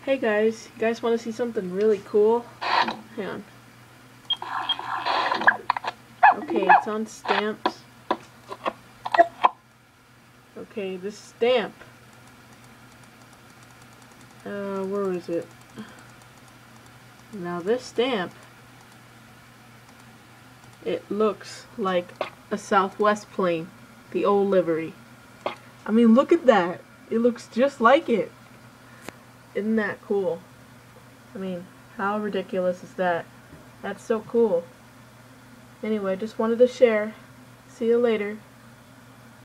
Hey guys, you guys want to see something really cool? Hang on. Okay, it's on stamps. Okay, this stamp. Where is it? Now this stamp, it looks like a Southwest plane, the old livery. I mean, look at that. It looks just like it. Isn't that cool? I mean, how ridiculous is that? That's so cool. Anyway, just wanted to share. See you later.